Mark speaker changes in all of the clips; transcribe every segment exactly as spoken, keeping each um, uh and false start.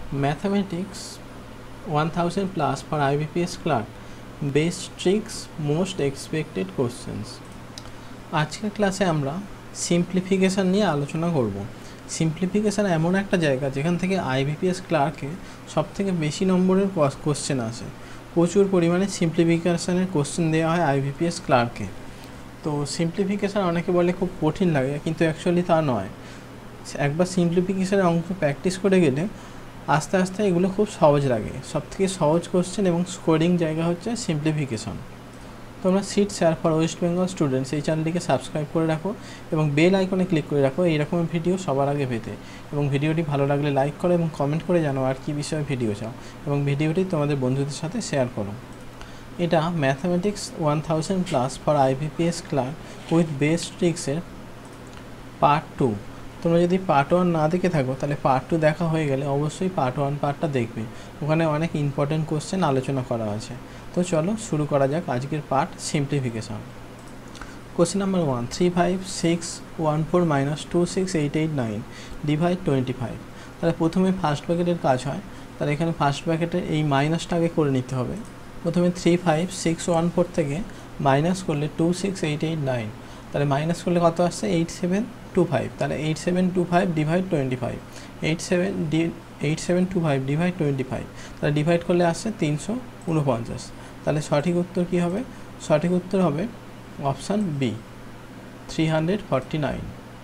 Speaker 1: Mathematics one thousand plus for IBPS clerk, best tricks, most expected questions. আজকের ক্লাসে আমরা simplification নিয়ে আলোচনা করব। সিম্পলিফিকেশান এমন একটা জায়গা যেখান থেকে আইবিপিএস ক্লার্কে সবথেকে বেশি নম্বরের কোশ্চেন আসে। প্রচুর পরিমাণে সিম্পলিফিকেশানের কোশ্চেন দেওয়া হয় আইবিপিএস ক্লার্কে। তো সিম্পলিফিকেশান অনেকে বলে খুব কঠিন লাগে, কিন্তু অ্যাকচুয়ালি তা নয়। একবার সিম্পলিফিকেশানের অঙ্ক প্র্যাকটিস করে গেলে আস্তে আস্তে এগুলো খুব সহজ লাগে। সবথেকে সহজ কোশ্চেন এবং স্কোরিং জায়গা হচ্ছে সিম্পলিফিকেশান। তোমরা seat share for West Bengal students এই চ্যানেলটিকে সাবস্ক্রাইব করে রাখো এবং বেল আইকনে ক্লিক করে রাখো এইরকম ভিডিও সবার আগে পেতে। এবং ভিডিওটি ভালো লাগলে লাইক করো এবং কমেন্ট করে জানাও আর কী বিষয়ে ভিডিও চাও, এবং ভিডিওটি তোমাদের বন্ধুদের সাথে শেয়ার করো। এটা mathematics one thousand plus for IBPS clerk with best ট্রিক্সের পার্ট টু। তোমরা যদি পার্ট ওয়ান না দেখে থাকো তাহলে পার্ট টু দেখা হয়ে গেলে অবশ্যই পার্ট ওয়ান পার্টটা দেখবে, ওখানে অনেক ইম্পর্টেন্ট কোশ্চেন আলোচনা করা আছে। তো চলো শুরু করা যাক আজকের part simplification. Question number one, three five six one four minus two six eight eight nine divide twenty five. তাহলে প্রথমে ফার্স্ট ব্র্যাকেটের কাজ হয়, তাহলে এখানে ফার্স্ট ব্র্যাকেটের এই মাইনাসটা আগে করে নিতে হবে। প্রথমে three five six one four থেকে মাইনাস করলে two six eight eight nine, তাহলে মাইনাস করলে কত আসছে এইট সেভেন টু ফাইভ। তাহলে eight seven two five divide twenty five, eight seven D eight seven two five divide twenty five, তাহলে divide করলে আসছে তিনশো উনপঞ্চাশ। তাহলে সঠিক উত্তর কী হবে? সঠিক উত্তর হবে option B, three hundred forty nine.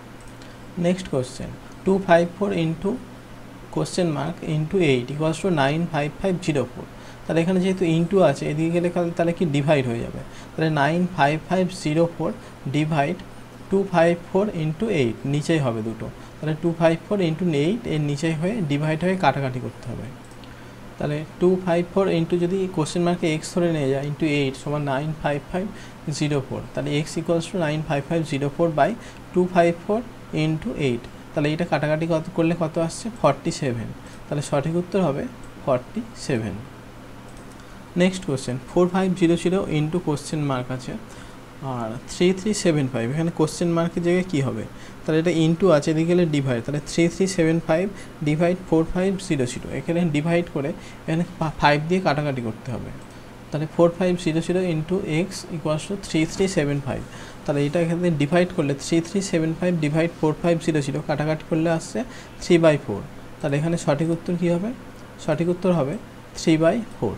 Speaker 1: Next question, two five four into question mark into eight equals two nine five five zero four. তাহলে এখানে যেহেতু ইন্টু আছে এদিকে গেলে তাহলে কি ডিভাইড হয়ে যাবে। তাহলে nine five five zero four divide two five four into eight, নিচেই হবে দুটো। তাহলে two five four into eight এর নিচেই হয়ে ডিভাইড হয়ে কাটাকাটি করতে হবে। তাহলে টু ফাইভ ফোর ইন্টু যদি কোশ্চেন মার্কে এক্স ধরে নিয়ে যায় ইন্টু এইট সমান nine five five zero four. তাহলে X equals two nine five five zero four by two five four into eight. তাহলে এইটা কাটাকাটি কত করলে কত আসছে? Forty seven. তাহলে সঠিক উত্তর হবে forty seven. Next question, four five zero zero into question mark আছে আর থ্রি থ্রি সেভেন ফাইভ। এখানে কোশ্চেন মার্কের জায়গায় কী হবে? তাহলে এটা ইন্টু আছে, এদিকে গেলে ডিভাইড। তাহলে three three seven five divide four five zero zero, এখানে ডিভাইড করে এখানে ফাইভ দিয়ে কাটাকাটি করতে হবে। তাহলে four five zero zero into X equals two three three seven five. তাহলে এটা এখানে ডিভাইড করলে three three seven five divide four five zero zero কাটাকাটি করলে আসছে থ্রি বাই ফোর। তাহলে এখানে সঠিক উত্তর কী হবে? সঠিক উত্তর হবে three by four.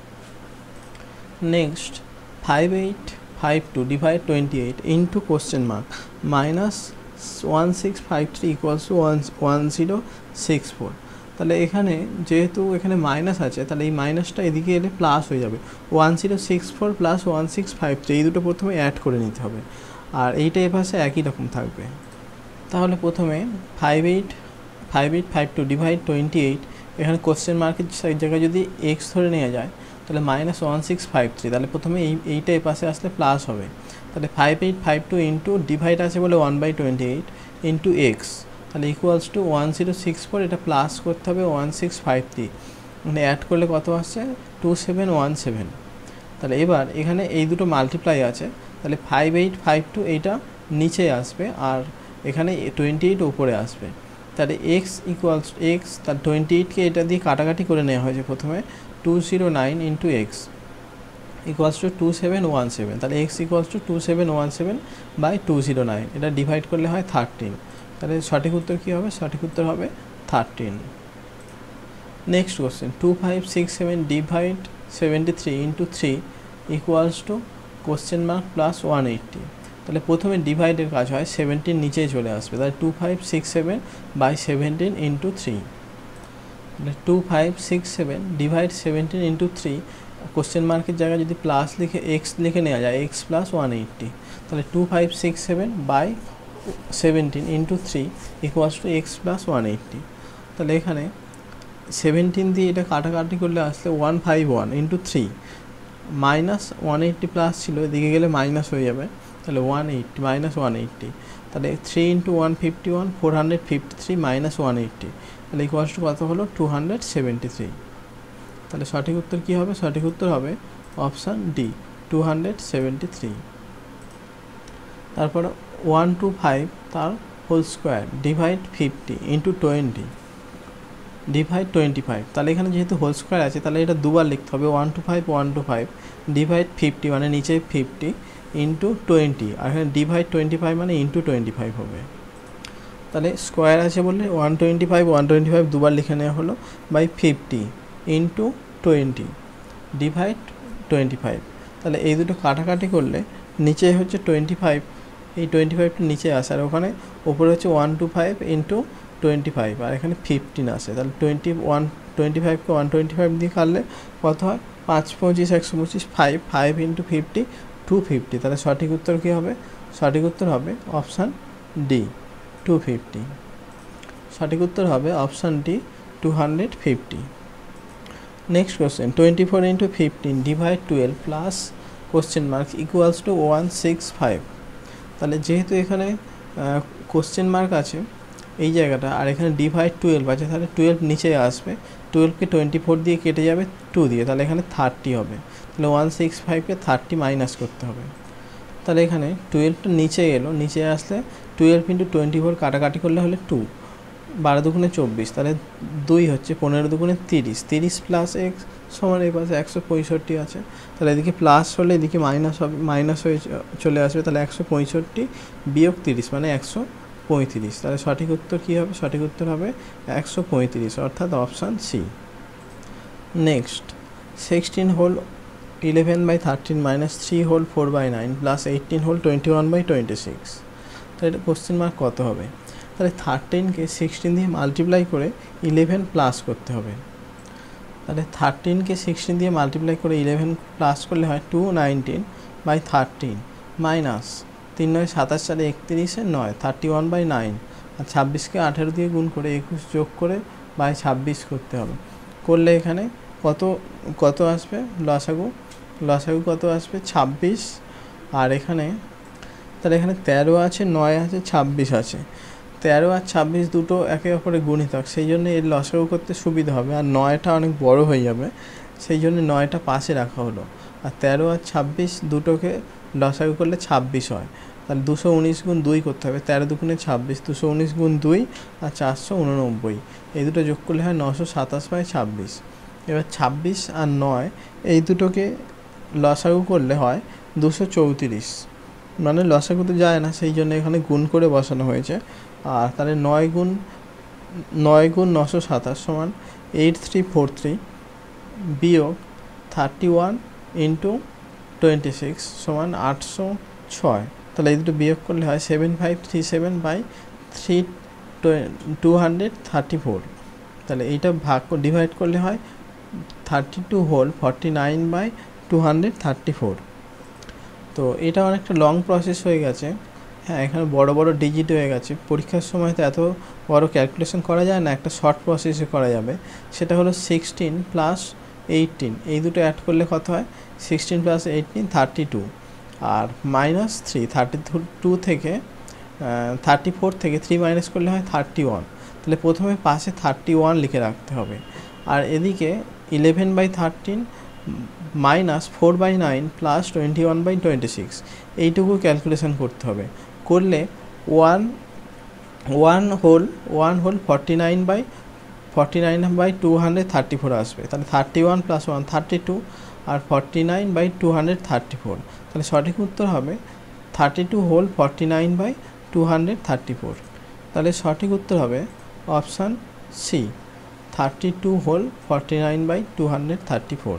Speaker 1: Next, five eight five two divide twenty eight into question mark minus one six five three equals two one one zero six four. তাহলে এখানে যেহেতু এখানে মাইনাস আছে তাহলে এই মাইনাসটা এদিকে এলে প্লাস হয়ে যাবে। One zero six four plus one six five three এই দুটো প্রথমে অ্যাড করে নিতে হবে, আর এইটা এ পাশে একই রকম থাকবে। তাহলে প্রথমে five eight five eight five two divide twenty eight, এখানে কোশ্চেন মার্কের জায়গায় যদি এক্স ধরে নেওয়া যায় তাহলে minus one six five three. তাহলে প্রথমে এই এইটা এ পাশে আসলে প্লাস হবে। তাহলে five eight five two into divide আছে বলে one by twenty eight into X, তাহলে equals two one zero six four, এটা প্লাস করতে হবে ওয়ান সিক্স ফাইভ থ্রি, মানে অ্যাড করলে কত আসছে? Two seven one seven. তাহলে এবার এখানে এই দুটো মাল্টিপ্লাই আছে, তাহলে ফাইভ এইট ফাইভ টু এইটা নিচে আসবে আর এখানে টোয়েন্টি এইট উপরে আসবে। তাহলে এক্স ইকুয়ালস এক্স, তার টোয়েন্টি এইটকে এটা দিয়ে কাটাকাটি করে নেওয়া হয়েছে প্রথমে, two zero nine into X equals two two seven one seven. তাহলে X equals two two seven one seven by two zero nine, এটা ডিভাইড করলে হয় থার্টিন। তাহলে সঠিক উত্তর কী হবে? সঠিক উত্তর হবে thirteen. Next question, two five six seven divide seventy three into three equals two question mark plus one eighty. তাহলে প্রথমে ডিভাইডের কাজ হয়, সেভেন্টিন নিচেই চলে আসবে। তাহলে two five six seven by seventeen into three, তাহলে two five six seven divide seventeen into three, question মার্কের জায়গায় যদি প্লাস লিখে এক্স লিখে নেওয়া যায় এক্স প্লাস ওয়ান এইট্টি। তাহলে two five six seven by seventeen into three equals two X plus one eighty. তাহলে এখানে সেভেন্টিন দিয়ে এটা কাটাকাটি করলে আসলে one five one into three, minus one eighty plus ছিল এদিকে গেলে মাইনাস হয়ে যাবে। তাহলে one eighty minus one eighty, তাহলে three into one fifty one four hundred fifty three minus one eighty, তাহলে ইকুয়ালস টু কত হলো? Two hundred seventy three. তাহলে সঠিক উত্তর কী হবে? সঠিক উত্তর হবে option D, two hundred seventy three. তারপর ওয়ান টু ফাইভ তার whole square divide fifty into twenty divide twenty five, তাহলে এখানে যেহেতু হোল স্কোয়ার আছে তাহলে এটা দুবার লিখতে হবে, one two five one two five divide fifty মানে নিচে ফিফটি ইন্টু টোয়েন্টি, আর এখানে ডিভাইড টোয়েন্টি ফাইভ মানে ইন্টু টোয়েন্টি ফাইভ হবে। তাহলে স্কোয়ার আছে বলে one twenty five one twenty five দুবার লিখে নেওয়া হলো, by fifty into twenty divide twenty five. তাহলে এই দুটো কাটাকাটি করলে নিচে হচ্ছে টোয়েন্টি ফাইভ, এই টোয়েন্টি ফাইভটা নিচে আসে, আর ওখানে ওপরে হচ্ছে one two five into twenty five, আর এখানে ফিফটিন আসে। তাহলে টোয়েন্টি ওয়ান টোয়েন্টি ফাইভকে ওয়ান টোয়েন্টি ফাইভ দিয়ে কাটলে কত হয়, পাঁচ পঁচিশ একশো পঁচিশ, five five into fifty two fifty. তাহলে সঠিক উত্তর কী হবে, সঠিক উত্তর হবে অপশান ডি টু ফিফটি। সঠিক উত্তর হবে option D two hundred fifty. Next question, twenty four into fifteen divide twelve plus question mark equals two one six five. তাহলে যেহেতু এখানে কোশ্চেন মার্ক আছে এই জায়গাটা, আর এখানে ডিভাইড টুয়েলভ আছে, তাহলে টুয়েলভ নিচে আসবে, টুয়েলভকে টোয়েন্টি ফোর দিয়ে কেটে যাবে টু দিয়ে, তাহলে এখানে থার্টি হবে। তাহলে ওয়ান সিক্স ফাইভকে থার্টি মাইনাস করতে হবে। তাহলে এখানে টুয়েলভটা নিচে এলো, নিচে আসলে টুয়েলভ ইন্টু টোয়েন্টি ফোর কাটাকাটি করলে হলে টু, বারো দুগুণে চব্বিশ, তাহলে দুই হচ্ছে, পনেরো দুগুণে তিরিশ, তিরিশ প্লাস এক্স সমান এই পাশে একশো পঁয়ষট্টি আছে। তাহলে এদিকে প্লাস হলে এদিকে মাইনাস হবে, মাইনাস হয়ে চলে আসবে, তাহলে একশো পঁয়ষট্টি বিয়োগ তিরিশ মানে একশো পঁয়ত্রিশ। তাহলে সঠিক উত্তর কী হবে, সঠিক উত্তর হবে একশো পঁয়ত্রিশ, অর্থাৎ option C. Next, sixteen whole eleven by thirteen minus three whole four by nine plus eighteen whole twenty one by twenty six. তাহলে এটা কোশ্চেন মার্ক কত হবে, তাহলে থার্টিনকে সিক্সটিন দিয়ে মাল্টিপ্লাই করে ইলেভেন প্লাস করতে হবে। তাহলে থার্টিনকে সিক্সটিন দিয়ে মাল্টিপ্লাই করে ইলেভেন প্লাস করলে হয় two nineteen by thirteen minus তিন নয় সাতাশ চারে একত্রিশে নয় থার্টি ওয়ান বাই নাইন, আর ছাব্বিশকে আঠেরো দিয়ে গুণ করে একুশ যোগ করে বাই ছাব্বিশ করতে হবে। করলে এখানে কত কত আসবে, লসাগু লসাগু কত আসবে ছাব্বিশ, আর এখানে তাহলে এখানে তেরো আছে, নয় আছে, ছাব্বিশ আছে। তেরো আর ছাব্বিশ দুটো একে অপরে গুণিতক, সেই জন্য এর লসাগু করতে সুবিধা হবে, আর নয়টা অনেক বড় হয়ে যাবে, সেই জন্য নয়টা পাশে রাখা হলো। আর তেরো আর ছাব্বিশ দুটোকে লসাগু করলে ছাব্বিশ হয়, তাহলে দুশো উনিশ গুণ দুই করতে হবে, তেরো দুগুণে ছাব্বিশ, দুশো উনিশ গুণ দুই আর চারশো উননব্বই, এই দুটো যোগ করলে হয় নশো সাতাশ বাই ছাব্বিশ। এবার ছাব্বিশ আর নয় এই দুটোকে লসাগু করলে হয় দুশো চৌত্রিশ, মানে লসাগুতে যায় না, সেই জন্য এখানে গুণ করে বসানো হয়েছে। আর তাহলে নয় গুণ নয় গুণ নশো সাতাশ সমান এইট থ্রি ফোর থ্রি বিয়োগ thirty one into twenty six সমান আটশো ছয়। তাহলে এই দুটো বিয়োগ করলে হয় seven five three seven by three two hundred thirty four. তাহলে এইটা ভাগ ডিভাইড করলে হয় thirty two whole forty nine by two hundred thirty four. তো এটা অনেকটা লং প্রসেস হয়ে গেছে। হ্যাঁ, এখানে বড় বড় ডিজিট হয়ে গেছে, পরীক্ষার সময় তো এত বড় ক্যালকুলেশন করা যায় না, একটা শর্ট প্রসেসে করা যাবে। সেটা হলো সিক্সটিন প্লাস এইটিন, এই দুটো অ্যাড করলে কত হয়, sixteen plus eighteen thirty two, আর মাইনাস থ্রি থার্টি টু থেকে থার্টি ফোর থেকে থ্রি মাইনাস করলে হয় থার্টি ওয়ান। তাহলে প্রথমে পাশে থার্টি ওয়ান লিখে রাখতে হবে, আর এদিকে eleven by thirteen minus four by nine plus twenty one by twenty six, এইটুকু ক্যালকুলেশন করতে হবে। করলে one one whole one whole forty nine by forty nine by two hundred thirty four আসবে। তাহলে thirty one plus one thirty two, আর forty nine by two hundred thirty four. তাহলে সঠিক উত্তর হবে thirty two whole forty nine by two hundred thirty four. তাহলে সঠিক উত্তর হবে option C, thirty two whole forty nine by two hundred thirty four.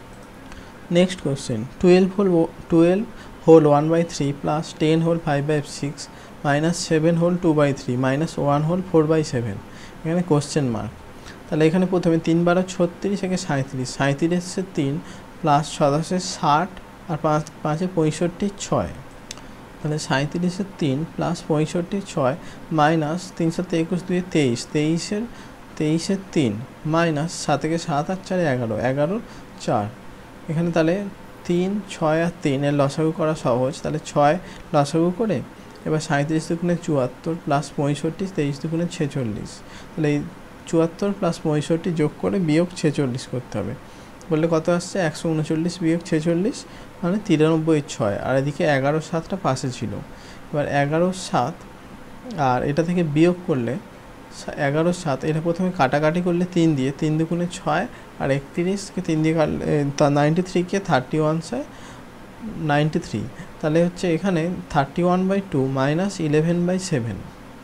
Speaker 1: Next question, twelve whole twelve whole one by three plus ten whole five by six minus seven whole two by three minus one whole four by seven. এখানে question mark. তাহলে এখানে প্রথমে তিন বারো ছত্রিশ, একে সাঁত্রিশ, সাঁত্রিশে তিন প্লাস ছদশে ষাট, আর পাঁচ পাঁচে পঁয়ষট্টি ছয়। তাহলে সাঁত্রিশের তিন প্লাস পঁয়ষট্টি ছয় মাইনাস তিনশোতে একুশ দুয়ে তেইশ, তেইশের তেইশের তিন মাইনাস সাতকে সাত আর চারে এগারো, এগারো চার। এখানে তাহলে তিন ছয় আর তিন এর লসাগু করা সহজ, তাহলে ছয় লসাগু করে এবার সাঁত্রিশ দুগুণে চুয়াত্তর প্লাস পঁয়ষট্টি, তেইশ দুগুণে ছেচল্লিশ। তাহলে এই চুয়াত্তর প্লাস পঁয়ষট্টি যোগ করে বিয়োগ ছেচল্লিশ করতে হবে। বললে কত আসছে, একশো উনচল্লিশ বিয়োগ ছেচল্লিশ মানে তিরানব্বই ছয়, আর এদিকে এগারো সাতটা পাশে ছিল। এবার এগারো সাত আর এটা থেকে বিয়োগ করলে এগারো সাত, এটা প্রথমে কাটাকাটি করলে তিন দিয়ে, তিন দুগুণে ছয়, আর একত্রিশকে তিন দিয়ে কাটলে নাইনটি থ্রিকে থার্টি ওয়ান সায় নাইনটি থ্রি, তাহলে হচ্ছে এখানে thirty one by two minus eleven by seven.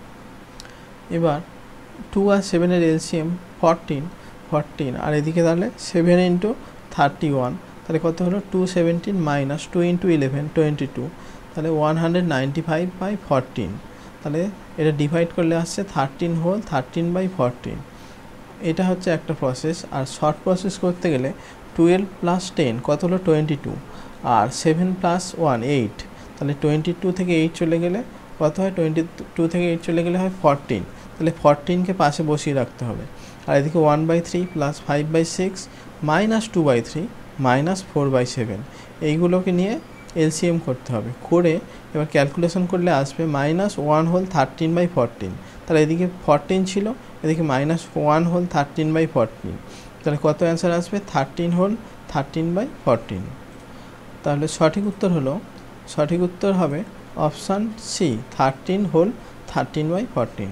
Speaker 1: এবার টু আর সেভেনের এলসিএম ফরটিন, ফরটিন আর এদিকে তাহলে সেভেন ইন্টু থার্টি ওয়ান, তাহলে কত হলো two seventeen minus two into eleven twenty two, তাহলে one hundred ninety five by fourteen. তাহলে এটা ডিভাইড করলে আসছে thirteen whole thirteen by fourteen. এটা হচ্ছে একটা প্রসেস। আর শর্ট প্রসেস করতে গেলে টুয়েলভ প্লাস টেন কত হলো টোয়েন্টি টু, আর সেভেন প্লাস ওয়ান এইট, তাহলে টোয়েন্টি টু থেকে এইট চলে গেলে কত হয়, টোয়েন্টি টু থেকে এইট চলে গেলে হয় ফরটিন, তাহলে ফরটিনকে পাশে বসিয়ে রাখতে হবে। আর এদিকে one by three plus five by six minus two by three minus four by seven, এইগুলোকে নিয়ে এলসিএম করতে হবে। করে এবার ক্যালকুলেশন করলে আসবে minus one whole thirteen by fourteen, তাহলে এদিকে ফরটিন ছিল, এদিকে minus one whole thirteen by fourteen, তাহলে কত অ্যান্সার আসবে, thirteen whole thirteen by fourteen. তাহলে সঠিক উত্তর হলো, সঠিক উত্তর হবে option C, thirteen whole thirteen by fourteen.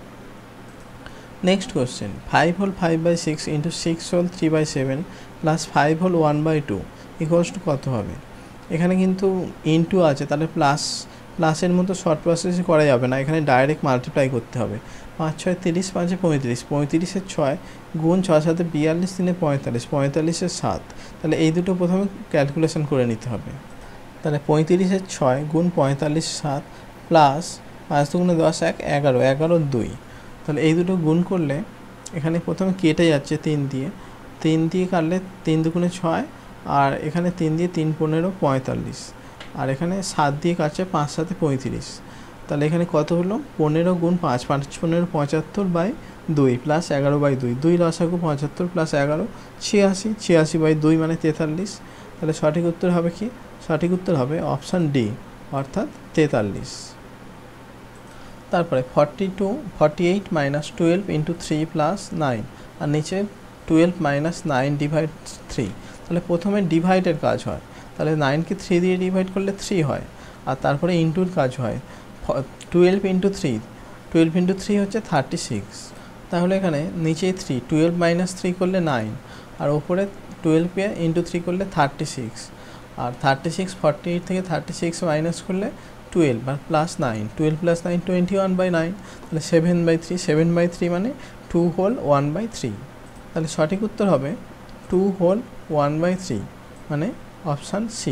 Speaker 1: Next question, five whole five by six into six whole three by seven plus five whole one by two equals two কত হবে। এখানে কিন্তু ইনটু আছে, তাহলে প্লাস প্লাসের মতো শর্ট প্রসেসে করা যাবে না, এখানে ডাইরেক্ট মাল্টিপ্লাই করতে হবে। পাঁচ ছয় তিরিশ, পাঁচে পঁয়ত্রিশ, পঁয়ত্রিশের ছয় গুণ ছয় সাথে বিয়াল্লিশ, তিনে পঁয়তাল্লিশ, পঁয়তাল্লিশের সাত, তাহলে এই দুটো প্রথমে ক্যালকুলেশন করে নিতে হবে। তাহলে পঁয়ত্রিশের ছয় গুণ পঁয়তাল্লিশ সাত প্লাস পাঁচ দুগুণে দশ এক এগারো, এগারো দুই, তাহলে এই দুটো গুণ করলে এখানে প্রথমে কেটে যাচ্ছে তিন দিয়ে, তিন দিয়ে কাটলে তিন দুগুণে ছয়, আর এখানে তিন দিয়ে তিন পনেরো পঁয়তাল্লিশ, আর এখানে সাত দিয়ে কাটছে পাঁচ সাথে পঁয়ত্রিশ, তাহলে এখানে কত হলো, পনেরো গুণ পাঁচ, পাঁচ পনেরো পঁচাত্তর বাই দুই প্লাস এগারো বাই দুই, দুই লসাগু পঁচাত্তর প্লাস এগারো ছিয়াশি, ছিয়াশি বাই দুই মানে তেতাল্লিশ। তাহলে সঠিক উত্তর হবে কি, সঠিক উত্তর হবে অপশান ডি অর্থাৎ তেতাল্লিশ। তারপরে forty two forty eight minus twelve into three plus nine, আর নিচে twelve minus nine divide three, তাহলে প্রথমে ডিভাইডের কাজ হয়, তাহলে নাইনকে থ্রি দিয়ে ডিভাইড করলে থ্রি হয়, আর তারপরে ইন্টুর কাজ হয়। Twelve into three, twelve into three হচ্ছে থার্টি সিক্স, তাহলে এখানে নিচেই থ্রি, টুয়েলভ মাইনাস থ্রি করলে নাইন, আর ওপরে টুয়েলভকে ইন্টু থ্রি করলে থার্টি সিক্স, আর থার্টি সিক্স ফর্টি এইট থেকে থার্টি সিক্স মাইনাস করলে টুয়েলভ আর plus nine, twelve plus nine twenty one by nine, তাহলে seven by three, seven by three মানে two whole one by three, তাহলে সঠিক উত্তর হবে two whole one by three মানে option C.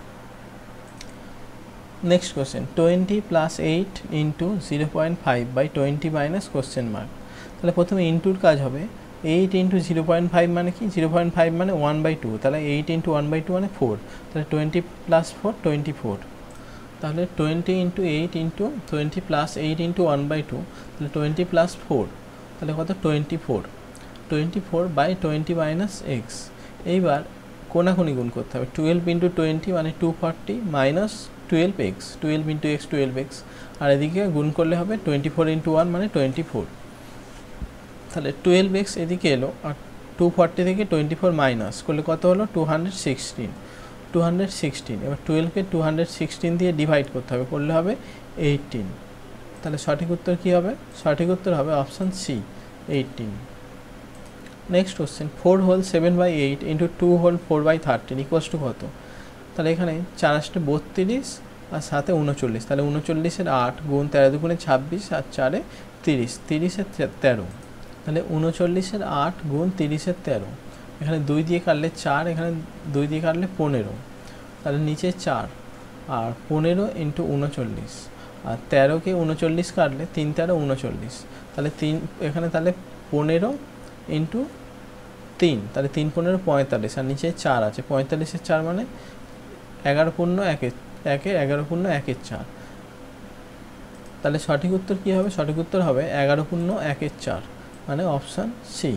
Speaker 1: Next question, twenty plus eight into zero point five by twenty minus question mark, তাহলে প্রথমে ইন্টুর কাজ হবে। Eight into zero point five মানে কি, জিরো পয়েন্ট ফাইভ মানে ওয়ান বাই টু, তাহলে eight into one by two মানে ফোর, তাহলে twenty plus four twenty four, তাহলে twenty into eight into twenty plus eight into one by two, তাহলে twenty plus four, তাহলে কত twenty four, twenty four by twenty minus x. এইবার কোনাকুনি গুণ করতে হবে, টুয়েলভ ইন্টু টোয়েন্টি মানে two forty minus twelve x, twelve into x twelve x, আর এদিকে গুণ করলে হবে টোয়েন্টি ফোর ইন্টু ওয়ান মানে টোয়েন্টি ফোর, তাহলে টুয়েলভ এক্স এদিকে এলো, আর টু ফর্টি থেকে টোয়েন্টি ফোর মাইনাস করলে কত হলো two hundred sixteen, two hundred sixteen, এবার টুয়েলভকে টু হান্ড্রেড সিক্সটিন দিয়ে ডিভাইড করতে হবে, করলে হবে এইটিন, তাহলে সঠিক উত্তর কী হবে, সঠিক উত্তর হবে option C eighteen. Next question, four whole seven by eight into two whole four by thirteen equals two কত, তাহলে এখানে চার আসতে বত্রিশ আর সাথে উনচল্লিশ, তাহলে উনচল্লিশের আট গুণ তেরো দুগুণে ছাব্বিশ আর চারে তিরিশ, তিরিশের তেরো, তাহলে উনচল্লিশের আট গুণ তিরিশের তেরো, এখানে দুই দিয়ে কাটলে চার, এখানে দুই দিয়ে কাটলে পনেরো, তাহলে নিচে চার আর পনেরো ইন্টু উনচল্লিশ, আর তেরোকে উনচল্লিশ কাটলে তিন তেরো উনচল্লিশ, তাহলে তিন এখানে তাহলে পনেরো ইন্টু তিন, তাহলে তিন পনেরো পঁয়তাল্লিশ, আর নিচে চার আছে, পঁয়তাল্লিশের চার মানে এগারো পূর্ণ একের একে এগারো পূর্ণ একের চার, তাহলে সঠিক উত্তর কী হবে, সঠিক উত্তর হবে এগারো পূর্ণ একের চার মানে অপশান সি।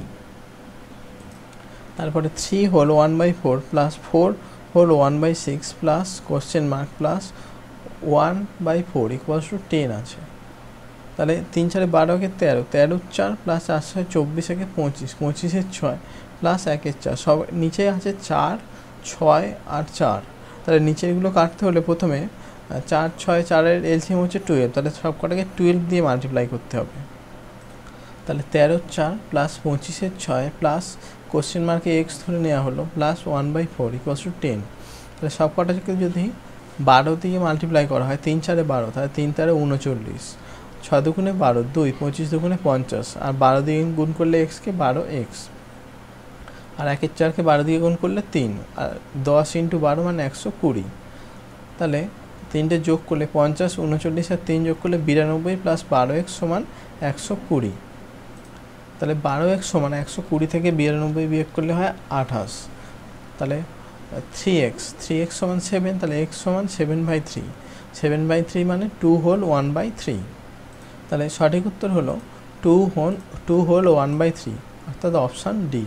Speaker 1: তারপরে three whole one by four plus four whole one by six plus question mark plus one by four equals to ten আছে, তাহলে তিন চারে বারোকে তেরো, তেরোর চার প্লাস চার ছয় চব্বিশ, একে পঁচিশ, পঁচিশের ছয় প্লাস একের চার, সব নিচে আছে চার ছয় আর চার, তাহলে নিচেরগুলো কাটতে হলে প্রথমে চার ছয় চারের এলসিএম হচ্ছে টুয়েলভ, তাহলে সব কটাকে টুয়েলভ দিয়ে মাল্টিপ্লাই করতে হবে, তাহলে তেরোর চার প্লাস পঁচিশের ছয় প্লাস কোশ্চেন মার্কে এক্স ধরে নেওয়া হলো plus one by four equals to ten. তাহলে সব কটাকে যদি বারো দিয়ে মাল্টিপ্লাই করা হয়, তিন চারে বারো, তাহলে তিন তেরো উনচল্লিশ, ছয় দুগুণে বারো দুই, পঁচিশ দুগুণে পঞ্চাশ, আর বারো দিয়ে গুণ করলে এক্সকে বারো এক্স, আর একের চারকে বারো দিয়ে গুণ করলে তিন, আর দশ ইন্টু বারো মানে একশো কুড়ি। তাহলে তিনটে যোগ করলে পঞ্চাশ, উনচল্লিশ আর তিন যোগ করলে বিরানব্বই প্লাস বারো এক্স সমান একশো কুড়ি। তাহলে বারো এক্স সমান একশো কুড়ি থেকে বিরানব্বই বিয়োগ করলে হয় আঠাশ। তাহলে থ্রি এক্স থ্রি এক্স সমান সেভেন, তাহলে এক্স সমান seven by three, seven by three মানে two whole one by three. তাহলে সঠিক উত্তর হলো two whole two whole one by three, অর্থাৎ option D.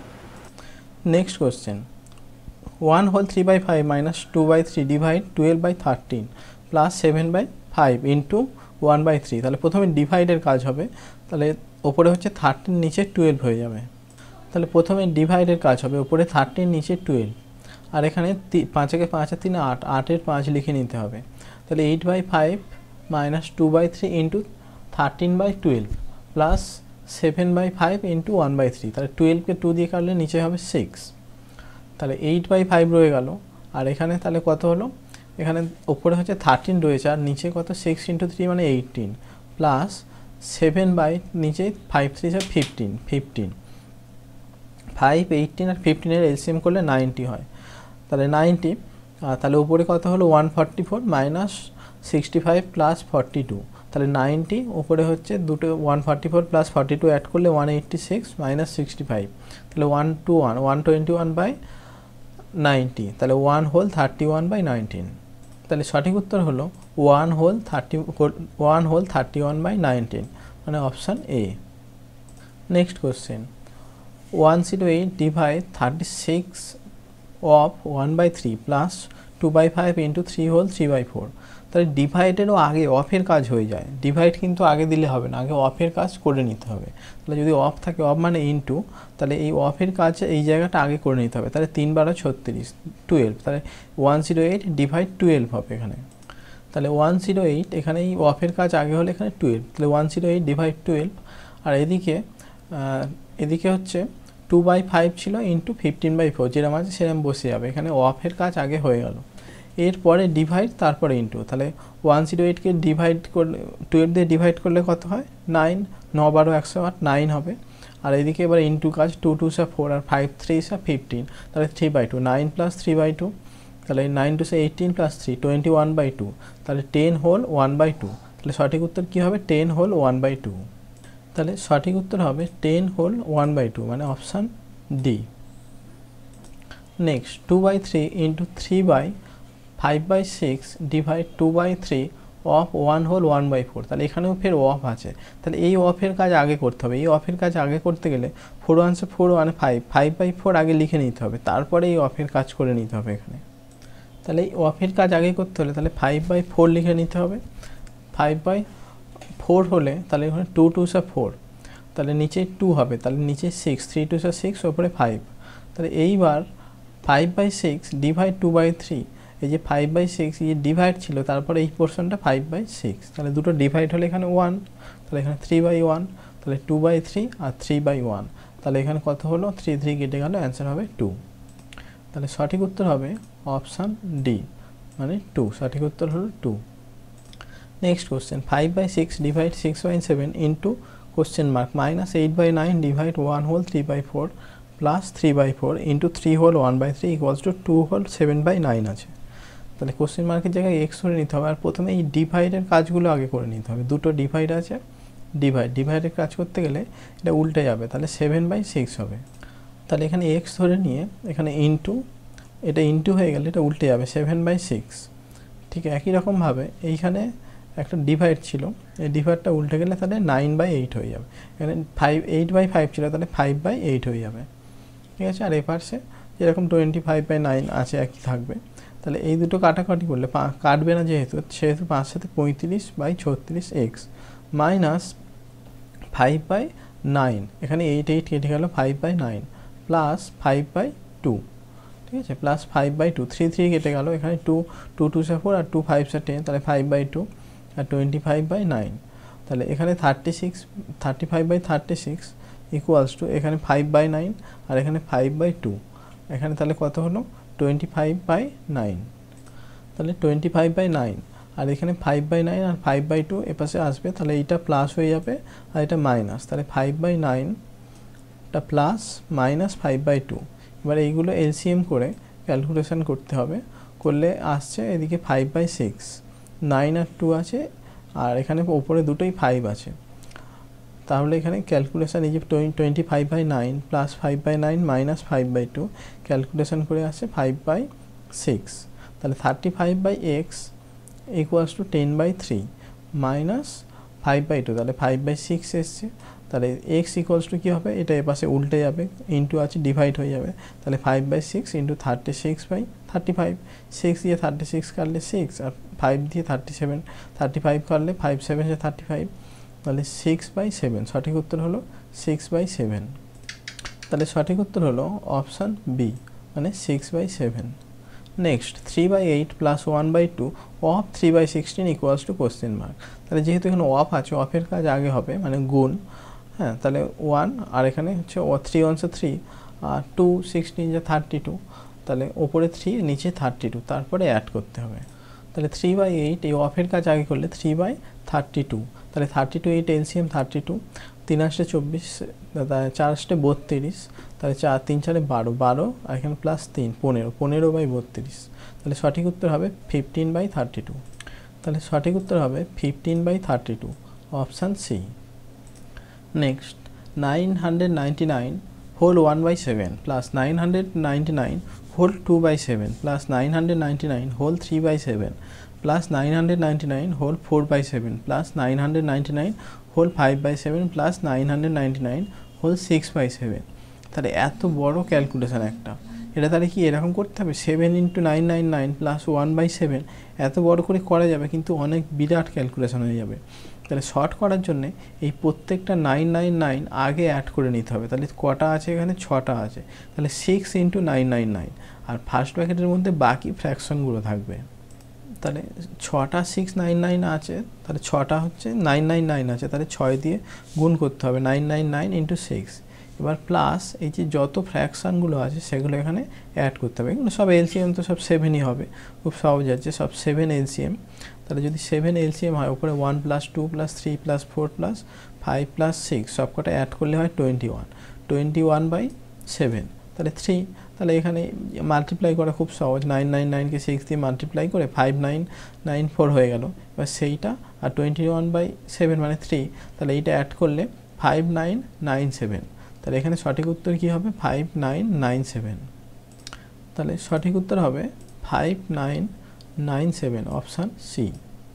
Speaker 1: Next question, one whole three by five minus two by three divide twelve by thirteen plus seven by five into one by three. তাহলে প্রথমে ডিভাইডের কাজ হবে, তাহলে ওপরে হচ্ছে thirteen নিচে টুয়েলভ হয়ে যাবে। তাহলে প্রথমে ডিভাইডের কাজ হবে, ওপরে থার্টিন নিচে টুয়েলভ, আর এখানে পাঁচকে পাঁচ আর তিন আট, আটের পাঁচ লিখে নিতে হবে। তাহলে eight by five minus two by three into thirteen by twelve plus seven by five into one by three. তাহলে টুয়েলভকে টু দিয়ে কাটলে নিচে হবে সিক্স। তাহলে এইট বাই ফাইভ রয়ে গেল, আর এখানে তাহলে কত হলো, এখানে ওপরে হচ্ছে থার্টিন রয়েছে আর নিচে কত সিক্স ইন্টু থ্রি মানে এইটিন প্লাস সেভেন বাই নিচে ফাইভ থ্রি সব ফিফটিন, ফিফটিন ফাইভ এইটিন আর ফিফটিনের এলসিএম করলে নাইনটি হয়। তাহলে নাইনটি, তাহলে উপরে কত হলো one forty four minus sixty five plus forty two. তাহলে নাইনটি উপরে হচ্ছে দুটো one forty four plus forty two add করলে one eighty six minus sixty five, তাহলে one two one one twenty one by ninety, তাহলে one whole thirty one by nineteen. তাহলে সঠিক উত্তর হলো one whole thirty one whole thirty one by nineteen, মানে option A. Next question, one zero eight divide thirty six of one by three plus two by five into three whole three by four. তাহলে ডিভাইডেরও আগে অফের কাজ হয়ে যায়, divide কিন্তু আগে দিলে হবে না, আগে অফের কাজ করে নিতে হবে। তাহলে যদি অফ থাকে, অফ মানে ইনটু, তাহলে এই অফের কাজ এই জায়গাটা আগে করে নিতে হবে। তাহলে তিন বারো ছত্রিশ, টুয়েলভ, তাহলে one zero eight divide twelve হবে এখানে। তাহলে ওয়ান জিরো এইট এখানে এই অফের কাজ আগে হলে এখানে টুয়েলভ, তাহলে one zero eight divide twelve, আর এদিকে এদিকে হচ্ছে টু বাই ফাইভ ছিল ইন্টু ফিফটিন বাই ফোর, যেরকম আছে সেরকম বসে যাবে, এখানে অফের কাজ আগে হয়ে গেল। এরপরে ডিভাইড, তারপরে ইন্টু, তাহলে ওয়ান জিরো এইটকে ডিভাইড করলে টুয়েলভ দিয়ে ডিভাইড করলে কত হয় নাইন, ন বারো একশো আট, নাইন হবে। আর এদিকে এবার ইন্টু কাজ, টু টু সা ফোর আর ফাইভ থ্রি সা ফিফটিন, তাহলে three by two, nine plus three by two, তাহলে নাইন টু সা eighteen plus three twenty one by two, তাহলে ten whole one by two. তাহলে সঠিক উত্তর কী হবে, ten whole one by two. তাহলে সঠিক উত্তর হবে ten whole one by two, মানে option D. Next, two by three into three by five by six divide two by three of one whole one by four. তাহলে এখানেও ফের of আছে, তাহলে এই অফের কাজ আগে করতে হবে। এই অফের কাজ আগে করতে গেলে ফোর ওয়ানসে four one five, five by four আগে লিখে নিতে হবে, তারপরে এই অফের কাজ করে নিতে হবে এখানে। তাহলে এই অফের কাজ আগে করতে হলে তাহলে ফাইভ বাই ফোর লিখে নিতে হবে। ফাইভ বাই ফোর হলে তাহলে এখানে টু টু সা ফোর, তাহলে নিচে টু হবে, তাহলে নিচে সিক্স, থ্রি টু সা সিক্স, ওপরে ফাইভ। তাহলে এইবার five by six divide two by three, এই যে ফাইভ বাই সিক্স এই ডিভাইড ছিল, তারপরে এই পোর্শনটা ফাইভ বাই সিক্স, তাহলে দুটো ডিভাইড হলে এখানে ওয়ান, তাহলে এখানে থ্রি বাই ওয়ান, তাহলে টু বাই থ্রি আর থ্রি বাই ওয়ান, তাহলে এখানে কত হলো, থ্রি থ্রি কেটে গেল, অ্যান্সার হবে টু। তাহলে সঠিক উত্তর হবে অপশান ডি, মানে টু, সঠিক উত্তর হলো two. Next question, five by six divide six by seven into question mark minus eight by nine divide one whole three by four plus three by four into three whole one by three equals two two whole seven by nine আছে। তাহলে question মার্কের জায়গায় x ধরে নিতে হবে, আর প্রথমে এই ডিভাইডের কাজগুলো আগে করে নিতে হবে। দুটো ডিভাইড আছে, ডিভাইড ডিভাইডের কাজ করতে গেলে এটা উল্টে যাবে, তাহলে সেভেন বাই সিক্স হবে। তাহলে এখানে এক্স ধরে নিয়ে এখানে ইন্টু, এটা ইন্টু হয়ে গেলে এটা উল্টে যাবে, সেভেন বাই সিক্স। ঠিক একই রকমভাবে এইখানে একটা ডিভাইড ছিল, এই ডিভাইডটা উল্টে গেলে তাহলে নাইন বাই এইট হয়ে যাবে। এখানে ফাইভ এইট বাই ফাইভ ছিল, তাহলে ফাইভ বাই এইট হয়ে যাবে। ঠিক আছে, আর এ পাশে যেরকম টোয়েন্টি ফাইভ বাই নাইন আছে একই থাকবে। তাহলে এই দুটো কাটাকাটি করলে কাটবে না যেহেতু, সেহেতু পাঁচ সাথে পঁয়ত্রিশ বাই ছত্রিশ x minus five by nine, এখানে এইট এইট কেটে গেল, five by nine plus five by two. ঠিক আছে, plus five by two, three three কেটে গেল, এখানে টু টু টু সা ফোর আর টু ফাইভ সা টেন, তাহলে ফাইভ বাই টু আর টোয়েন্টি ফাইভ বাই নাইন তাহলে এখানে thirty six thirty five by thirty six equals to এখানে ফাইভ বাই নাইন আর এখানে ফাইভ বাই টু, এখানে তাহলে কত হলো টোয়েন্টি ফাইভ বাই নাইন। তাহলে টোয়েন্টি ফাইভ বাই নাইন আর এখানে ফাইভ বাই নাইন আর ফাইভ বাই টু এপাশে আসবে, তাহলে এইটা প্লাস হয়ে যাবে আর এটা মাইনাস, তাহলে ফাইভ বাই নাইনটা plus minus five by two. এবার এইগুলো এলসিএম করে ক্যালকুলেশন করতে হবে, করলে আসছে এদিকে ফাইভ বাই সিক্স, নাইন আর টু আছে আর এখানে ওপরে দুটোই ফাইভ আছে। তাহলে এখানে ক্যালকুলেশান এই যে twenty five by nine plus five by nine minus five by two calculation করে আসছে ফাইভ বাই সিক্স। তাহলে thirty five by x equals to ten by three minus five by two, তাহলে five by six এসছে। তাহলে X equals two কী হবে, এটা এপাশে উল্টে যাবে, ইন্টু আছে ডিভাইড হয়ে যাবে, তাহলে five by six into thirty six by thirty five, six দিয়ে থার্টি সিক্স কাটলে সিক্স আর ফাইভ দিয়ে থার্টি সেভেন, থার্টি ফাইভ কাটলে ফাইভ সেভেন যে থার্টি ফাইভ, তাহলে সিক্স বাই সেভেন। সঠিক উত্তর হলো সিক্স বাই সেভেন। তাহলে সঠিক উত্তর হলো অপশান বি, মানে six by seven. Next, three by eight plus one by two of three by sixteen equals two question mark. তাহলে যেহেতু এখানে অফ আছে, অফের কাজ আগে হবে, মানে গুণ। হ্যাঁ, তাহলে ওয়ান আর এখানে হচ্ছে ও থ্রি ওয়ানসে থ্রি আর টু সিক্সটিন যে থার্টি টু, তাহলে ওপরে থ্রি নিচে থার্টি টু, তারপরে অ্যাড করতে হবে। তাহলে থ্রি বাই এইট এই অফের কাজ আগে করলে থ্রি বাই থার্টি টু, তাহলে thirty two eight LCM thirty two, তিন আসতে চব্বিশ, চার আসতে বত্রিশ, তাহলে চার তিন চারে বারো, বারো আর এখানে প্লাস তিন পনেরো, পনেরো বাই বত্রিশ। তাহলে সঠিক উত্তর হবে ফিফটিন বাই থার্টি টু। তাহলে সঠিক উত্তর হবে fifteen by thirty two, option C. Next, nine hundred ninety nine whole one by seven plus nine hundred ninety nine whole two by seven plus nine hundred ninety nine whole three by seven plus nine hundred ninety nine whole four by seven plus nine hundred ninety nine whole five by seven plus nine hundred ninety nine whole six by seven. তাহলে এত বড় calculation একটা, এটা তাহলে কি এরকম করতে হবে, seven into nine nine nine plus one by seven, এত বড় করে করা যাবে কিন্তু অনেক বিরাট ক্যালকুলেশান হয়ে যাবে। তাহলে শর্ট করার জন্যে এই প্রত্যেকটা নাইন নাইন নাইন আগে অ্যাড করে নিতে হবে। তাহলে কটা আছে এখানে, ছটা আছে, তাহলে six into nine nine nine আর ফার্স্ট ব্র্যাকেটের মধ্যে বাকি ফ্র্যাকশনগুলো থাকবে। তাহলে ছটা সিক্স নাইন নাইন আছে, তাহলে ছটা হচ্ছে নাইন নাইন নাইন আছে, তাহলে ছয় দিয়ে গুণ করতে হবে, nine nine nine into six. এবার প্লাস এই যে যত ফ্র্যাকশানগুলো আছে সেগুলো এখানে অ্যাড করতে হবে। এগুলো সব এলসিএম তো সব সেভেনই হবে, খুব সহজ আছে, সব সেভেন এলসিএম। তাহলে যদি সেভেন এলসিএম হয়, ওপরে one plus two plus three plus four plus five plus six সব কটা অ্যাড করলে হয় twenty one, twenty one by seven, তাহলে থ্রি। তাহলে এখানে মাল্টিপ্লাই করা খুব সহজ, নাইন নাইন নাইনকে সিক্স দিয়ে মাল্টিপ্লাই করে ফাইভ নাইন নাইন ফোর হয়ে গেল। এবার সেইটা আর টোয়েন্টি ওয়ান বাই সেভেন মানে থ্রি, তাহলে এইটা অ্যাড করলে ফাইভ নাইন নাইন সেভেন। তাহলে এখানে সঠিক উত্তর কী হবে, ফাইভ নাইন নাইন সেভেন। তাহলে সঠিক উত্তর হবে five nine nine seven, option C.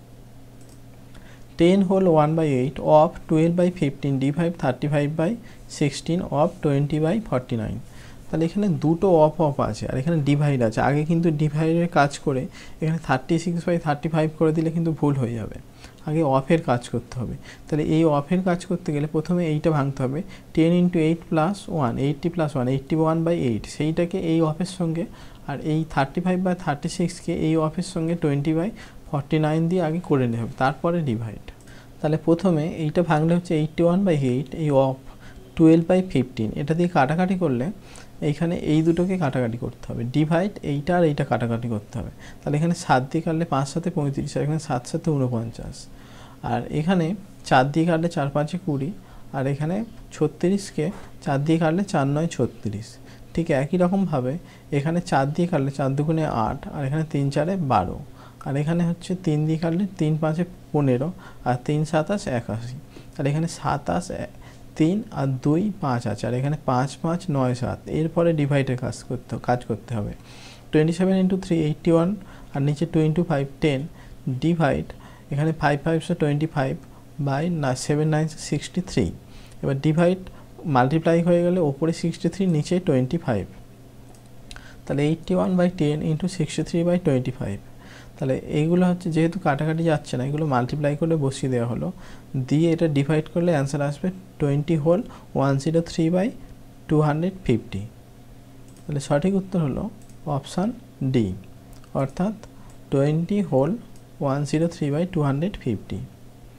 Speaker 1: Ten whole one by eight of twelve by fifteen divide thirty five by sixteen of twenty by forty nine. তাহলে এখানে দুটো অফ অফ আছে আর এখানে ডিভাইড আছে। আগে কিন্তু ডিভাইডের কাজ করে এখানে thirty six by thirty five করে দিলে কিন্তু ভুল হয়ে যাবে, আগে অফের কাজ করতে হবে। তাহলে এই অফের কাজ করতে গেলে প্রথমে এইটা ভাঙতে হবে, ten into eight plus one, eighty plus one, eighty one by eight, সেইটাকে এই অফের সঙ্গে আর এই থার্টি ফাইভ বাই থার্টি সিক্সকে এই অফের সঙ্গে টোয়েন্টি বাই ফর্টি নাইন দিয়ে আগে করে নিতে হবে, তারপরে ডিভাইড। তাহলে প্রথমে এইটা ভাঙলে হচ্ছে এইটটি ওয়ান বাই এইট, এই অফ টুয়েলভ বাই ফিফটিন, এটা দিয়ে কাটাকাটি করলে এইখানে এই দুটোকে কাটাকাটি করতে হবে, ডিভাইড এইটা আর এইটা কাটাকাটি করতে হবে। তাহলে এখানে সাত দিয়ে কাটলে পাঁচ সাথে পঁয়ত্রিশ, আর এখানে সাত সাথে উনপঞ্চাশ, আর এখানে চার দিয়ে কাটলে চার পাঁচে কুড়ি, আর এখানে ছত্রিশকে চার দিয়ে কাটলে চার নয় ছত্রিশ। ঠিক একই রকমভাবে এখানে চার দিয়ে কাটলে চার দুগুণে আট, আর এখানে তিন চারে বারো, আর এখানে হচ্ছে তিন দিয়ে কাটলে তিন পাঁচে পনেরো, আর তিন সাতাশ একাশি। আর এখানে সাতাশ তিন আর দুই পাঁচ আছে, আর এখানে পাঁচ পাঁচ নয় সাত। এরপরে ডিভাইডের কাজ করতে কাজ করতে হবে, twenty seven into three eighty one, আর নিচে two into five ten, divide এখানে ফাইভ ফাইভশো টোয়েন্টি ফাইভ বাই না সেভেন নাইন সিক্সটি থ্রি। এবার ডিভাইড মাল্টিপ্লাই হয়ে গেলে ওপরে সিক্সটি থ্রি নিচে টোয়েন্টি ফাইভ, তাহলে eighty one by ten into sixty three by twenty five. তাহলে এইগুলো হচ্ছে যেহেতু কাটাকাটি যাচ্ছে না, এগুলো মাল্টিপ্লাই করলে বসিয়ে দেওয়া হলো, দিয়ে এটা ডিভাইড করলে অ্যান্সার আসবে twenty whole one zero three by two hundred fifty. তাহলে সঠিক উত্তর হলো অপশান ডি, অর্থাৎ twenty whole one zero three by two hundred fifty.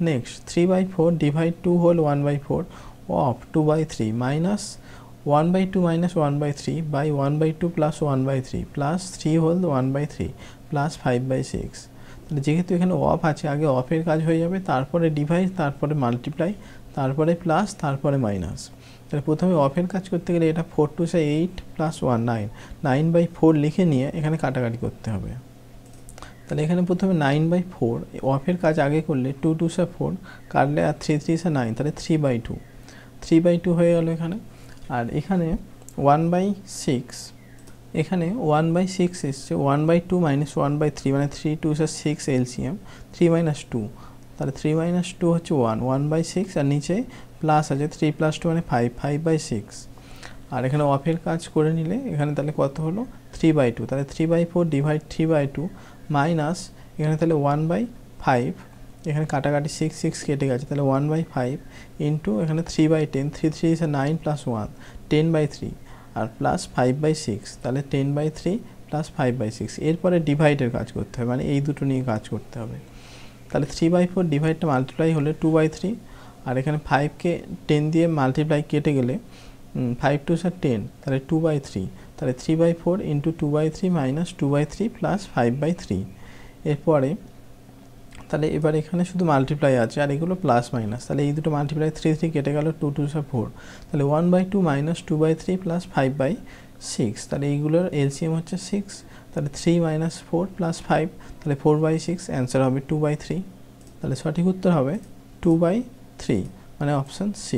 Speaker 1: Next three by four divide two whole one by four of two by three minus one by two minus one by three by one by two plus one by three plus three whole one by three plus five by six. তাহলে যেহেতু এখানে of আছে আগে অফের কাজ হয়ে যাবে, তারপরে ডিভাইড, তারপরে মাল্টিপ্লাই, তারপরে প্লাস, তারপরে মাইনাস। তাহলে প্রথমে অফের কাজ করতে গেলে এটা four two say eight plus one nine, nine by four লিখে নিয়ে এখানে কাটাকাটি করতে হবে। তাহলে এখানে প্রথমে নাইন বাই ফোর অফের কাজ আগে করলে টু টু সে ফোর কাটলে আর থ্রি থ্রি সে নাইন, তাহলে three by two three by two হয়ে গেল এখানে। আর এখানে ওয়ান বাই সিক্স, এখানে ওয়ান বাই সিক্স এসছে, one by two minus one by three মানে three two say six LCM, three minus two, তাহলে থ্রি মাইনাস টু হচ্ছে ওয়ান, ওয়ান বাই সিক্স আর নিচে প্লাস আছে থ্রি প্লাস টু মানে five, five by six. আর এখানে অফের কাজ করে নিলে এখানে তাহলে কত হলো থ্রি বাই টু, তাহলে three by four divide three by two minus এখানে তাহলে ওয়ান বাই ফাইভ, এখানে কাটাকাটি সিক্স সিক্স কেটে গেছে, তাহলে ওয়ান বাই ফাইভ ইন্টু এখানে three by ten, three three is nine plus one, ten by three আর প্লাস ফাইভ বাই সিক্স, তাহলে ten by three plus five by six. এরপরে ডিভাইডের কাজ করতে হবে, মানে এই দুটো নিয়ে কাজ করতে হবে। তাহলে থ্রি বাই ফোর ডিভাইডটা মাল্টিপ্লাই হলে টু বাই থ্রি, আর এখানে ফাইভকে টেন দিয়ে মাল্টিপ্লাই কেটে গেলে ফাইভ টু স্যার টেন, তাহলে টু বাই থ্রি, তাহলে three by four into two by three minus two by three plus five by three. এরপরে তাহলে এবার এখানে শুধু মাল্টিপ্লাই আছে আর এগুলো প্লাস মাইনাস, তাহলে এই দুটো মাল্টিপ্লাই থ্রি থ্রি কেটে গেল, টু টু স্যার ফোর, তাহলে one by two minus two by three plus five by six, তাহলে এইগুলোর এলসিএম হচ্ছে সিক্স, তাহলে three minus four plus five, তাহলে ফোর বাই সিক্স, অ্যান্সার হবে টু বাই থ্রি। তাহলে সঠিক উত্তর হবে টু বাই থ্রি, মানে option C.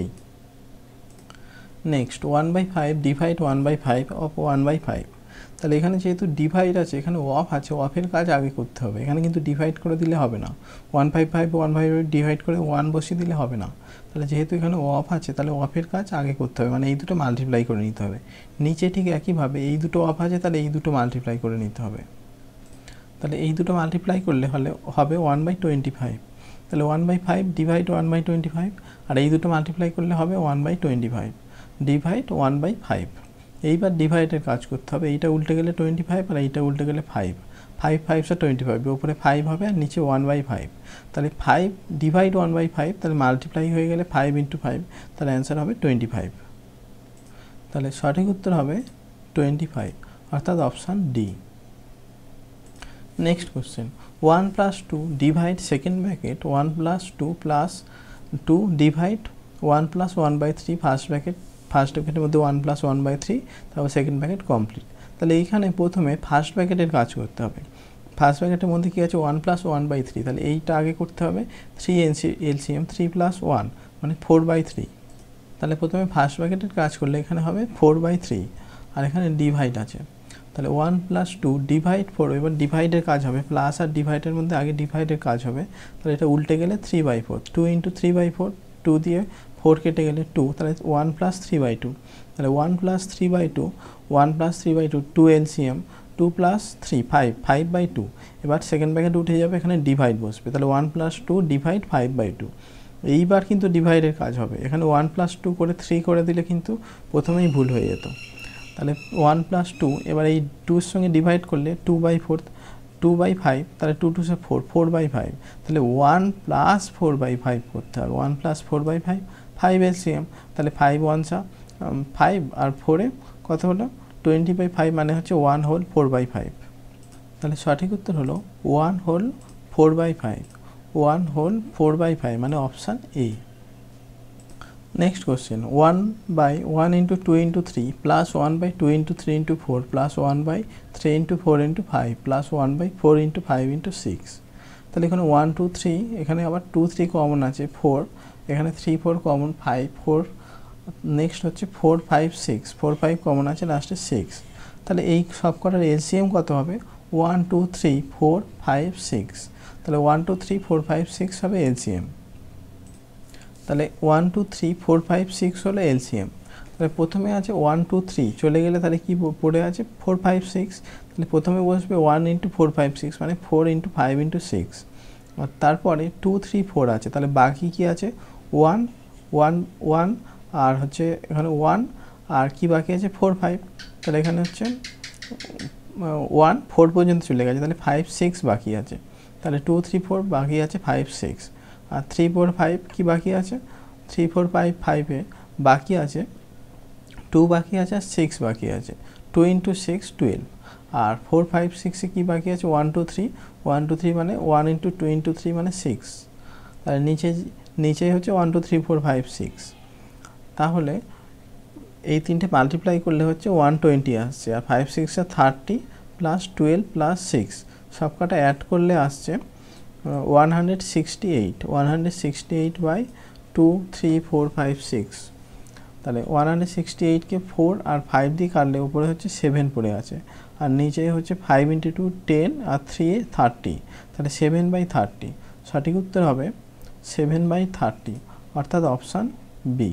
Speaker 1: Next one by five divide one by five of one by five. তাহলে এখানে যেহেতু ডিভাইড আছে, এখানে অফ আছে, অফের কাজ আগে করতে হবে, এখানে কিন্তু ডিভাইড করে দিলে হবে না, one five five one five divide করে ওয়ান বসিয়ে দিলে হবে না। তাহলে যেহেতু এখানে অফ আছে তাহলে অফের কাজ আগে করতে হবে, মানে এই দুটো মাল্টিপ্লাই করে নিতে হবে। নিচে ঠিক একইভাবে এই দুটো অফ আছে, তাহলে এই দুটো মাল্টিপ্লাই করে নিতে হবে। তাহলে এই দুটো মাল্টিপ্লাই করলে হলে হবে ওয়ান বাই টোয়েন্টি ফাইভ, তাহলে one by five divide one by twenty five, আর এই দুটো মাল্টিপ্লাই করলে হবে one by twenty five divide one by five. এইবার ডিভাইডের কাজ করতে হবে, এইটা উল্টে গেলে টোয়েন্টি ফাইভ আর এইটা উল্টে গেলে five, five five say twenty five, উপরে ফাইভ হবে আর নিচে ওয়ান বাই ফাইভ, তাহলে five divide one by five, তাহলে মাল্টিপ্লাই হয়ে গেলে ফাইভ ইন্টু ফাইভ, তাহলে অ্যান্সার হবে টোয়েন্টি ফাইভ। তাহলে সঠিক উত্তর হবে টোয়েন্টি ফাইভ, অর্থাৎ option D. Next question, one plus two divide second bracket one plus two plus two divide one plus one by three first bracket, first ব্র্যাকেটের মধ্যে one plus one by three, তারপর second bracket complete. তাহলে এইখানে প্রথমে first ব্র্যাকেটের কাজ করতে হবে। ফার্স্ট ব্র্যাকেটের মধ্যে কী আছে one plus one by three, তাহলে এইটা আগে করতে হবে, থ্রি এনসি এলসিএম থ্রি প্লাস ওয়ান মানে ফোর বাই থ্রি। তাহলে প্রথমে ফার্স্ট ব্র্যাকেটের কাজ করলে এখানে হবে ফোর বাই থ্রি, আর এখানে ডিভাইড আছে, তাহলে one plus two divide four, এবার ডিভাইডের কাজ হবে, প্লাস আর ডিভাইডের মধ্যে আগে ডিভাইডের কাজ হবে, তাহলে এটা উল্টে গেলে three by four, two into three by four, two দিয়ে ফোর কেটে গেলে টু, তাহলে one plus three by two, তাহলে one plus three by two, one plus three by two, two LCM, two plus three five, five by two. এবার second bracket উঠে যাবে, এখানে divide বসবে, তাহলে one plus two divide five by two. এইবার কিন্তু ডিভাইডের কাজ হবে, এখানে ওয়ান প্লাস টু করে থ্রি করে দিলে কিন্তু প্রথমেই ভুল হয়ে যেত। তাহলে ওয়ান প্লাস টু, এবার এই টুর সঙ্গে ডিভাইড করলে two by four, two by five, তাহলে two two say four, four by five, তাহলে one plus four by five করতে হবে, one plus four by five, five LCM, তাহলে ফাইভ ওয়ান সা ফাইভ আর ফোরে কত হলো টোয়েন্টি বাই ফাইভ, মানে হচ্ছে one whole four by five. তাহলে সঠিক উত্তর হলো one whole four by five, one whole four by five মানে option A. Next question, one by one into two into three plus one by two into three into four plus one by three into four into five plus one by four into five into six. তাহলে এখানে one two three, এখানে আবার two three common আছে, four, এখানে three four common, five four, next হচ্ছে four five six, four five common আছে, লাস্টে six. তাহলে এই সব কটার এলসিএম কত হবে one two three four five six, তাহলে one two three four five six হবে এলসিএম। তাহলে one two three four five six হলো এলসিএম। তাহলে প্রথমে আছে ওয়ান টু থ্রি, চলে গেলে তাহলে কী পড়ে আছে ফোর ফাইভ সিক্স, তাহলে প্রথমে বসবে one into four five six মানে four into five into six, আর তারপরে টু থ্রি ফোর আছে, তাহলে বাকি কী আছে ওয়ান ওয়ান ওয়ান, আর হচ্ছে এখানে ওয়ান, আর কি বাকি আছে ফোর ফাইভ, তাহলে এখানে হচ্ছে ওয়ান ফোর পর্যন্ত চলে গেছে, তাহলে ফাইভ সিক্স বাকি আছে, তাহলে টু থ্রি ফোর বাকি আছে ফাইভ সিক্স, আর থ্রি ফোর ফাইভ কী বাকি আছে, থ্রি ফোর ফাইভ ফাইভে বাকি আছে টু বাকি আছে আর সিক্স বাকি আছে, টু ইন্টু সিক্স টুয়েলভ। আর ফোর ফাইভ সিক্সে কী বাকি আছে, one two three, one two three মানে one into two into three মানে সিক্স। আর নিচে নিচেই হচ্ছে one two three four five six. তাহলে এই তিনটে মাল্টিপ্লাই করলে হচ্ছে ওয়ান টোয়েন্টি আসছে, আর ফাইভ সিক্সে thirty plus twelve plus six সব কটা অ্যাড করলে আসছে one hundred sixty eight, one hundred sixty eight by two three four five six. তাহলে ওয়ান হান্ড্রেড সিক্সটি এইটকে ফোর আর ফাইভ দিয়ে কাটলে উপরে হচ্ছে সেভেন পড়ে আছে, আর নিচে হচ্ছে ফাইভ ইন্টু টু টেন আর থ্রি থার্টি, তাহলে সেভেন বাই থার্টি। সঠিক উত্তর হবে সেভেন বাই থার্টি, অর্থাৎ option B.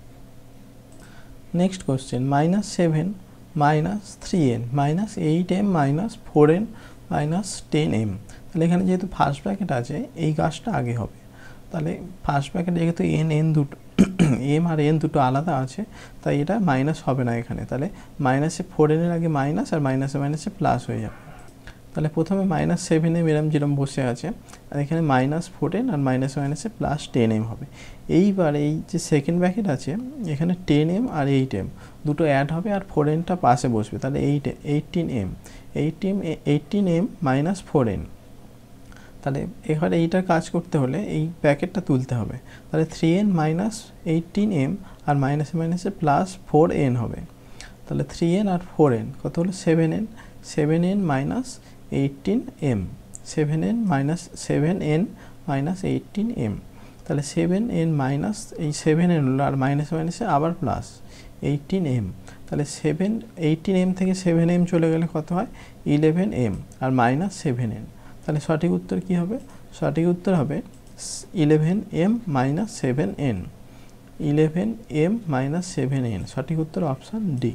Speaker 1: Next question, minus seven minus three n minus eight m minus four n minus ten m. তাহলে এখানে যেহেতু ফার্স্ট ব্র্যাকেট আছে এই কাজটা আগে হবে। তাহলে ফার্স্ট ব্র্যাকেট যেহেতু এন এন দুটো এম আর এন দুটো আলাদা আছে তাই এটা মাইনাস হবে না এখানে। তাহলে মাইনাসে ফোর এনের আগে মাইনাস আর মাইনাসে মাইনাসে প্লাস হয়ে যাবে। তাহলে প্রথমে মাইনাস সেভেন এম এরম যেরকম বসে আছে, আর এখানে মাইনাস ফোর এন আর মাইনাসে মাইনাসে প্লাস টেন এম হবে। এইবার এই যে সেকেন্ড ব্র্যাকেট আছে এখানে টেন এম আর এইট এম দুটো অ্যাড হবে আর ফোর এনটা পাশে বসবে, তাহলে eight eighteen m eighteen eighteen m minus four n. তাহলে এবার এইটার কাজ করতে হলে এই ব্র্যাকেটটা তুলতে হবে। তাহলে three n minus eighteen m আর মাইনাসে মাইনাসে প্লাস ফোর এন হবে। তাহলে থ্রি এন আর ফোর এন কত হলো seven n, seven n minus eighteen m, seven n minus seven n minus eighteen m. তাহলে সেভেন এন মাইনাস এই সেভেন এন হলো আর মাইনাসে মাইনাসে আবার প্লাস এইটিন এম। তাহলে সেভেন এইটিন এম থেকে সেভেন এম চলে গেলে কত হয়, ইলেভেন এম আর মাইনাস সেভেন এন। তাহলে সঠিক উত্তর কী হবে, সঠিক উত্তর হবে eleven m minus seven n, eleven m minus seven n. সঠিক উত্তর অপশান ডি।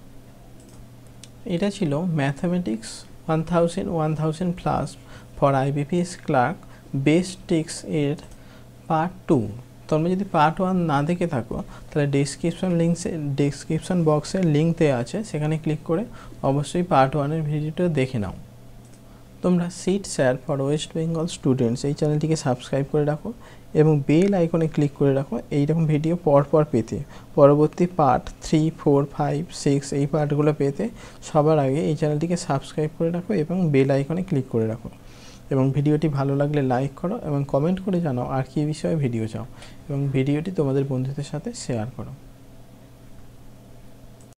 Speaker 1: এটা ছিল mathematics one thousand one thousand plus for IBPS clerk best tricks এর পার্ট টু। তোমরা যদি পার্ট ওয়ান না দেখে থাকো তাহলে ডেসক্রিপশন লিঙ্কসে ডেসক্রিপশন বক্সে লিঙ্ক দেওয়া আছে, সেখানে ক্লিক করে অবশ্যই পার্ট ওয়ানের ভিডিওটা দেখে নাও। তোমরা sit sir for West Bengal students এই চ্যানেলটিকে সাবস্ক্রাইব করে রাখো এবং বেল আইকনে ক্লিক করে রাখো এইরকম ভিডিও পরপর পেতে। পরবর্তী part three four five six এই পার্টগুলো পেতে সবার আগে এই চ্যানেলটিকে সাবস্ক্রাইব করে রাখো এবং বেল আইকনে ক্লিক করে রাখো। এবং ভিডিওটি ভালো লাগলে লাইক করো এবং কমেন্ট করে জানাও আর কী বিষয়ে ভিডিও চাও, এবং ভিডিওটি তোমাদের বন্ধুদের সাথে শেয়ার করো।